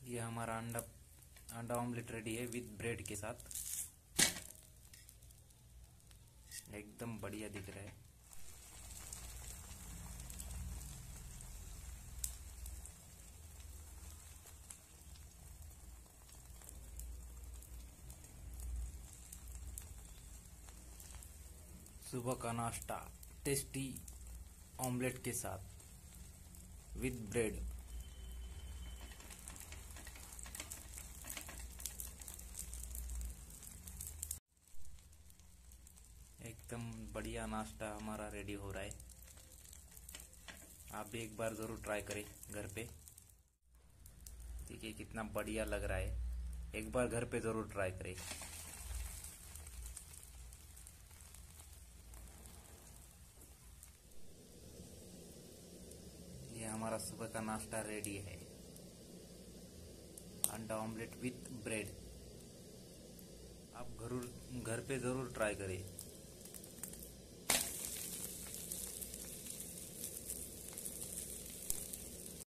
ये हमारा अंडा अंडा ऑमलेट रेडी है विद ब्रेड के साथ। एकदम बढ़िया दिख रहा है। सुबह का नाश्ता टेस्टी ऑमलेट के साथ विद ब्रेड। एकदम बढ़िया नाश्ता हमारा रेडी हो रहा है। आप भी एक बार जरूर ट्राई करें घर पे। देखिए कितना बढ़िया लग रहा है। एक बार घर पे जरूर ट्राई करें। ये हमारा सुबह का नाश्ता रेडी है, अंडा ऑमलेट विथ ब्रेड। आप घर पे जरूर ट्राई करें।